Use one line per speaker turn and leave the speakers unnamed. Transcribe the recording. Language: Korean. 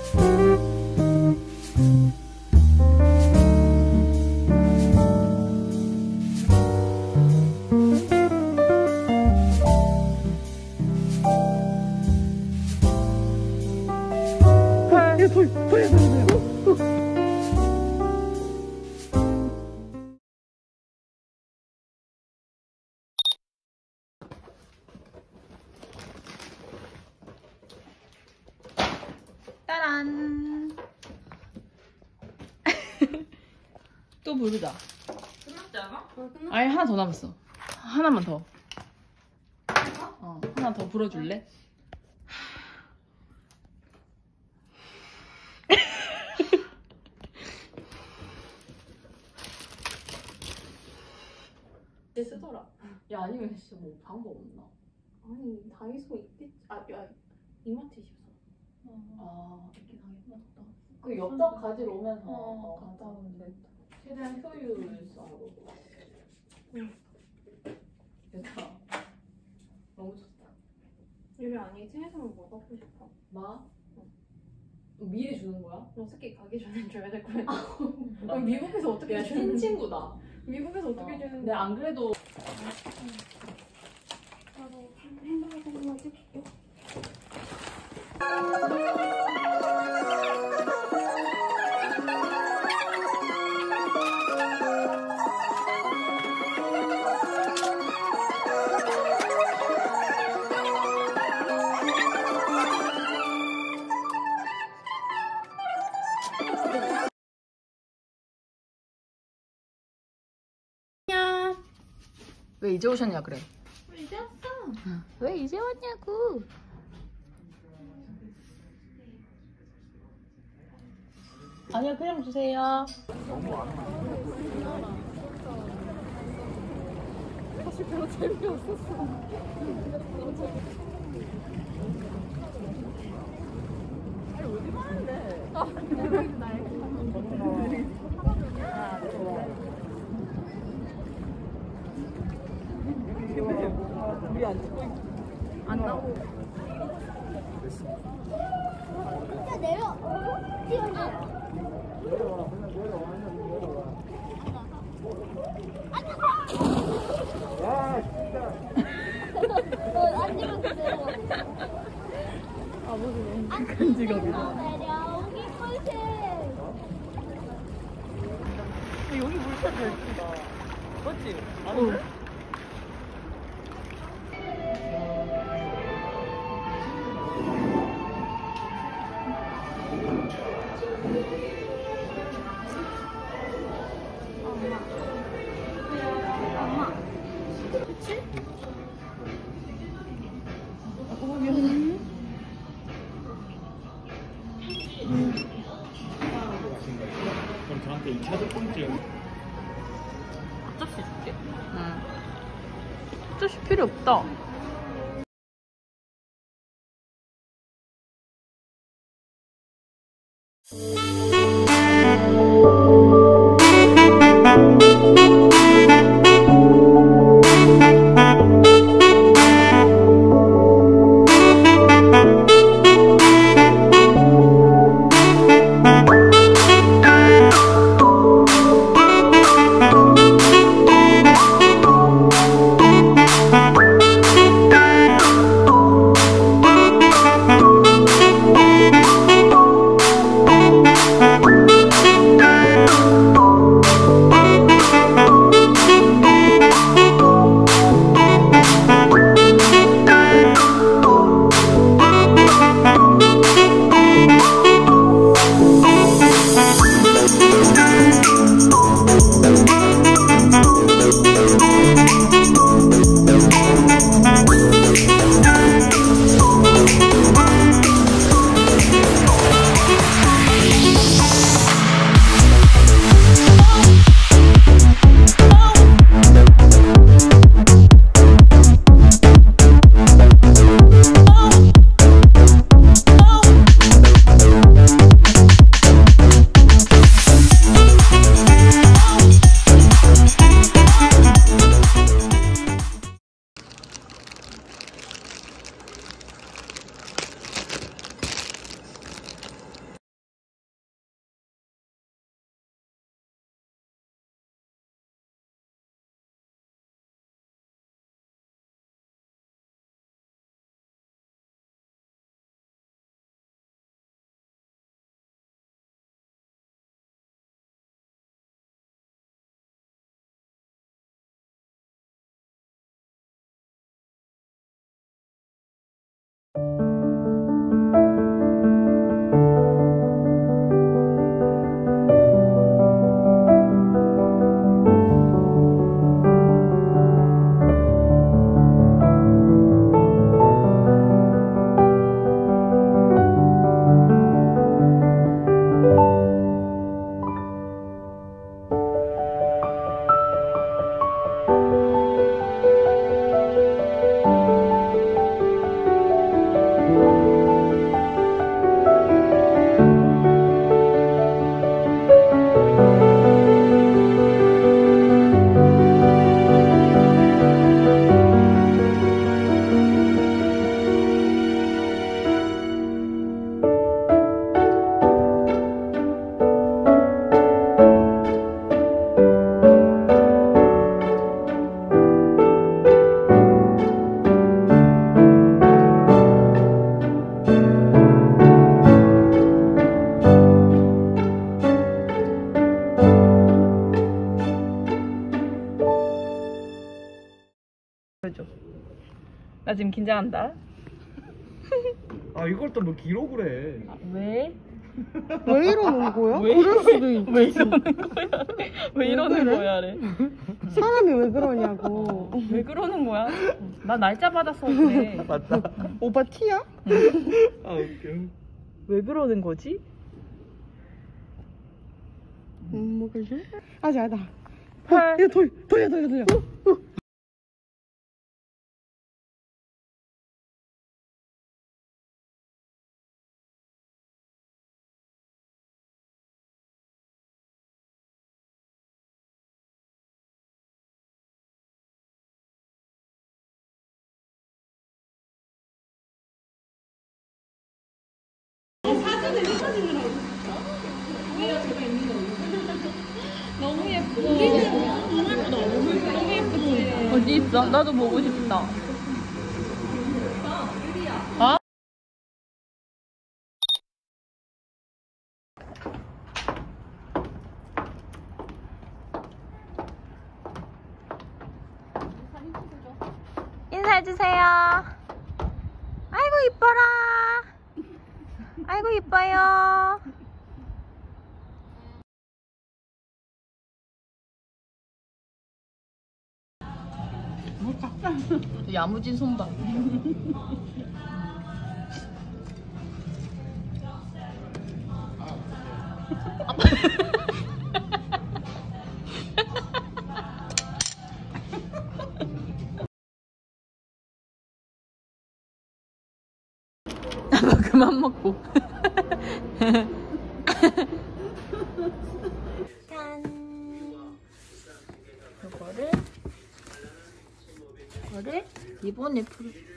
따란. 또 부르자.
끝났지 않아?
아니 하나 더 남았어. 하나만 더. 하나 더 불어줄래?
얘 쓰더라.
야 아니면 진짜 뭐 방법 없나?
아니 다이소 있겠지. 야 이마트 있어.
있긴 하겠다. 그 엽떡 가지러 오면서
갔다 오면 되겠다.
최대한 효율성으로. 됐다. 너무 좋다.
여기 아니 체에서는 뭐 갖고 싶어?
마? 미리 주는 거야?
너 새끼 가기 전에 줘야 될 거야. 미국에서 어떻게
야,
주는?
친구다.
미국에서 어떻게 주는데?
근데 안 그래도
나도 햄버거 하나 찍을게.
왜 이제 오셨냐 그래?
이제 왔어.
왜 이제 왔냐고? 아니요 그냥 주세요.
사실 별로 재미없었어. 아니 어디 가는데? 우리 안 찍고 있... 안 나오고.
야 내려. 뛰어내. 앉으면 내려.
아버지 너무
큰 직업이다. 내려오기 꿀팁.
여기 물차 잘 쓰다. 맞지? 아닌데? 그치? 미안해.
그럼 저한테 2차 조건증
어차피 줄게.
응. 어차피 필요 없다. 나 지금 긴장한다.
아 이걸 또 뭐 기록을 해.
왜?
왜 이러는 거야?
왜
그럴 수도 있지.
왜 이러는 거야? 왜 이러는
그래?
거야래?
사람이 왜 그러냐고.
왜 그러는 거야? 나 날짜 받았어 그래.
맞다.
오빠 티야?
아 웃겨.
왜 그러는 거지?
뭐 그지? 아직 아니다.
헐.
야 돌려.
어디 있어? 나도 보고 싶다. 어? 인사해주세요. 아이고 이뻐라. 아이고 이뻐요. 야무진 손봐. 아빠 그만 먹고. 이거를 이번에